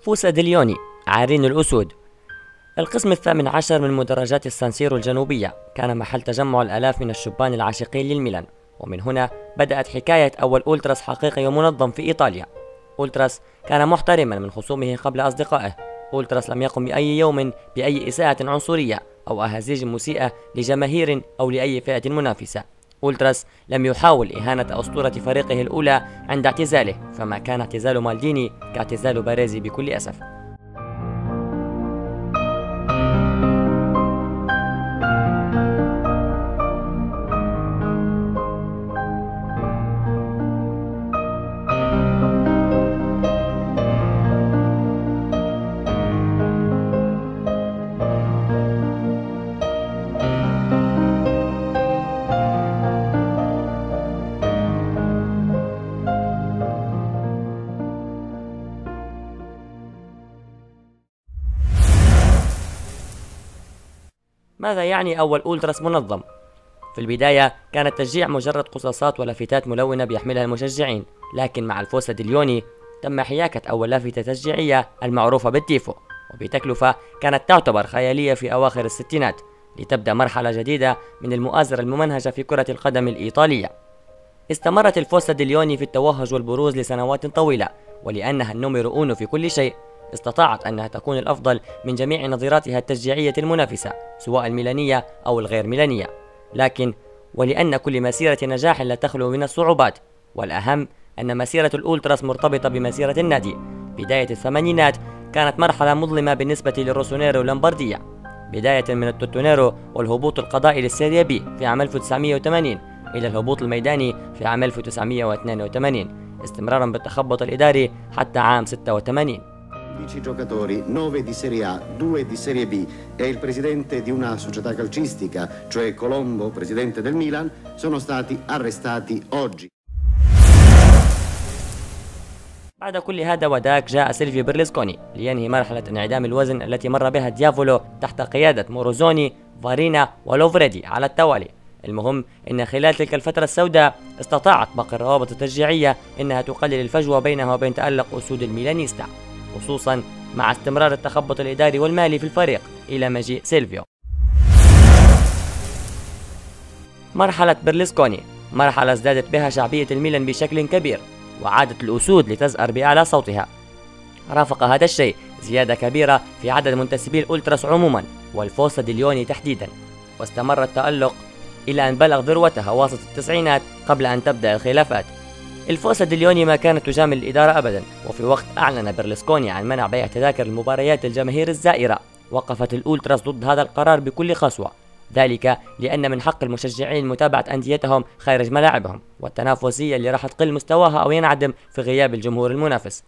فوسا ديليوني عارين الأسود. القسم الثامن عشر من مدرجات السانسيرو الجنوبية كان محل تجمع الآلاف من الشبان العاشقين للميلان، ومن هنا بدأت حكاية أول أولتراس حقيقي ومنظم في إيطاليا. أولتراس كان محترما من خصومه قبل أصدقائه. أولتراس لم يقم بأي يوم بأي إساءة عنصرية أو أهازيج مسيئة لجماهير أو لأي فئة منافسة. أولتراس لم يحاول إهانة أسطورة فريقه الأولى عند اعتزاله، فما كان اعتزال مالديني كاعتزال باريزي بكل أسف. ماذا يعني أول أولتراس منظم؟ في البداية كان التشجيع مجرد قصاصات ولافتات ملونة بيحملها المشجعين، لكن مع الفوسا ديليوني تم حياكة أول لافتة تشجيعية المعروفة بالتيفو، وبتكلفة كانت تعتبر خيالية في أواخر الستينات، لتبدأ مرحلة جديدة من المؤازرة الممنهجة في كرة القدم الإيطالية. استمرت الفوسا ديليوني في التوهج والبروز لسنوات طويلة، ولأنها النمر أونو في كل شيء استطاعت أنها تكون الأفضل من جميع نظيراتها التشجيعية المنافسة سواء الميلانية أو الغير ميلانية، لكن ولأن كل مسيرة نجاح لا تخلو من الصعوبات، والأهم أن مسيرة الأولتراس مرتبطة بمسيرة النادي. بداية الثمانينات كانت مرحلة مظلمة بالنسبة للروسونيرو لامباردية، بداية من التوتونيرو والهبوط القضائي للسيريا بي في عام 1980 إلى الهبوط الميداني في عام 1982، استمرارا بالتخبط الإداري حتى عام 86. 11 giocatori, 9 di Serie A, 2 di Serie B e il presidente di una società calcistica, cioè Colombo, presidente del Milan, sono stati arrestati oggi. بعد كل هذا وذاك جاء سيلفيو بيرلسكوني لينهي مرحلة انعدام الوزن التي مر بها ديافولو تحت قيادة موروزوني، فارينا ولوفريدي على التوالي. المهم أن خلال تلك الفترة السوداء استطاعت باقي الروابط التشجيعية أنها تقلل الفجوة بينها وبين تألق أسود الميلانيستا، خصوصا مع استمرار التخبط الإداري والمالي في الفريق إلى مجيء سيلفيو. مرحلة بيرلسكوني مرحلة ازدادت بها شعبية الميلان بشكل كبير، وعادت الأسود لتزأر بأعلى صوتها. رافق هذا الشيء زيادة كبيرة في عدد منتسبي الأولتراس عموما والفوسا ديليوني تحديدا، واستمر التألق إلى أن بلغ ذروتها وسط التسعينات قبل أن تبدأ الخلافات. الفوسا ديليوني ما كانت تجامل الإدارة أبدا، وفي وقت أعلن بيرلسكوني عن منع بيع تذاكر المباريات للجماهير الزائرة وقفت الأولتراس ضد هذا القرار بكل قسوة، ذلك لأن من حق المشجعين متابعة أنديتهم خارج ملاعبهم، والتنافسية اللي راح تقل مستواها أو ينعدم في غياب الجمهور المنافس.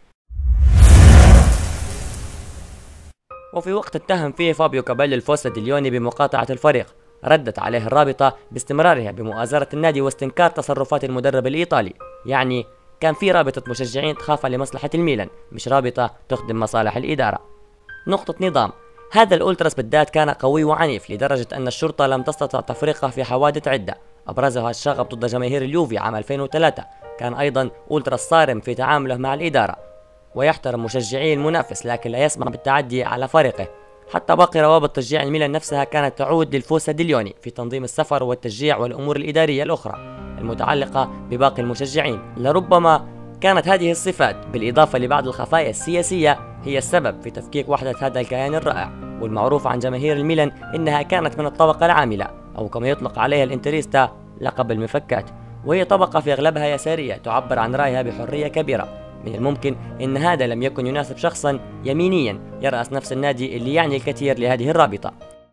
وفي وقت اتهم فيه فابيو كابيلو الفوسا ديليوني بمقاطعة الفريق، ردت عليه الرابطة باستمرارها بمؤازرة النادي واستنكار تصرفات المدرب الإيطالي. يعني كان في رابطة مشجعين تخاف لمصلحة الميلان، مش رابطة تخدم مصالح الإدارة. نقطة نظام: هذا الأولتراس بالذات كان قوي وعنيف لدرجة أن الشرطة لم تستطع تفريقه في حوادث عدة، أبرزها الشغب ضد جماهير اليوفي عام 2003. كان أيضا أولتراس صارم في تعامله مع الإدارة، ويحترم مشجعي المنافس لكن لا يسمح بالتعدي على فريقه. حتى باقي روابط تشجيع الميلان نفسها كانت تعود للفوسا ديليوني في تنظيم السفر والتشجيع والأمور الإدارية الأخرى المتعلقة بباقي المشجعين. لربما كانت هذه الصفات بالإضافة لبعض الخفايا السياسية هي السبب في تفكيك وحدة هذا الكيان الرائع، والمعروف عن جماهير الميلان إنها كانت من الطبقة العاملة، أو كما يطلق عليها الانتريستا لقب المفكات، وهي طبقة في أغلبها يسارية تعبر عن رأيها بحرية كبيرة. من الممكن أن هذا لم يكن يناسب شخصا يمينيا يرأس نفس النادي اللي يعني الكثير لهذه الرابطة.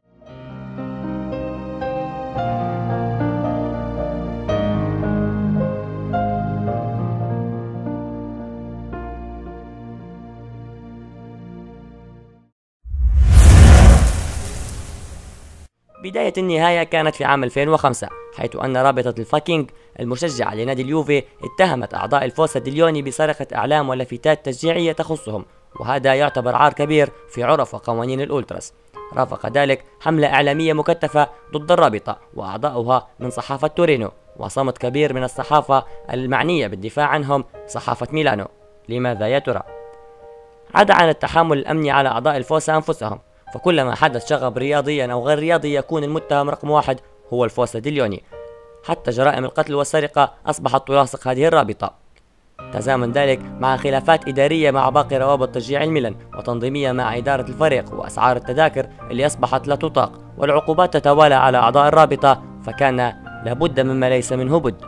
بداية النهاية كانت في عام 2005، حيث أن رابطة الفاكينج المشجعة لنادي اليوفي اتهمت أعضاء الفوسا ديليوني بسرقة أعلام ولافتات تشجيعية تخصهم، وهذا يعتبر عار كبير في عرف وقوانين الأولتراس. رافق ذلك حملة إعلامية مكثفة ضد الرابطة وأعضاؤها من صحافة تورينو، وصمت كبير من الصحافة المعنية بالدفاع عنهم صحافة ميلانو. لماذا يا ترى؟ عدا عن التحامل الأمني على أعضاء الفوسا أنفسهم، فكلما حدث شغب رياضيا أو غير رياضي يكون المتهم رقم واحد هو الفوسا دي ليوني. حتى جرائم القتل والسرقة أصبحت تلاصق هذه الرابطة. تزامن ذلك مع خلافات إدارية مع باقي روابط تشجيع الميلان، وتنظيمية مع إدارة الفريق، وأسعار التذاكر اللي أصبحت لا تطاق، والعقوبات تتوالى على أعضاء الرابطة، فكان لابد مما ليس منه بد.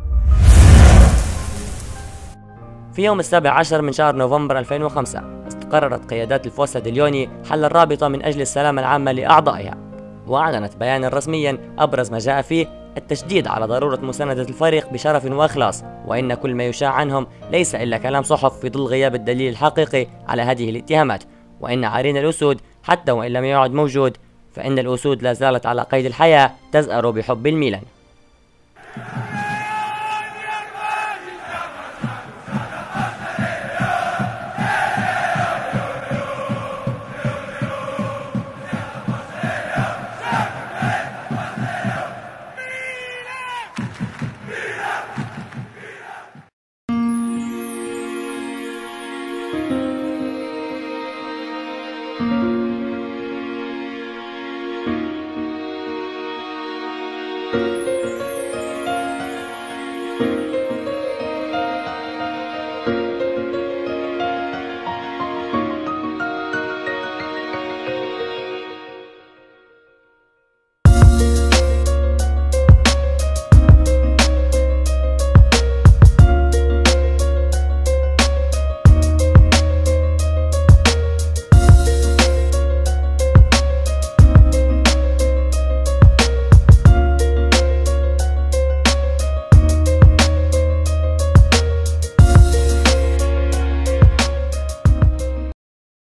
في يوم 17 من شهر نوفمبر 2005 قررت قيادات الفوسا دي ليوني حل الرابطة من أجل السلامة العامة لأعضائها، وأعلنت بيانا رسميا أبرز ما جاء فيه التشديد على ضرورة مساندة الفريق بشرف وإخلاص، وإن كل ما يشاع عنهم ليس إلا كلام صحف في ظل غياب الدليل الحقيقي على هذه الاتهامات، وإن عرين الأسود حتى وإن لم يعد موجود فإن الأسود لا زالت على قيد الحياة تزأر بحب الميلان.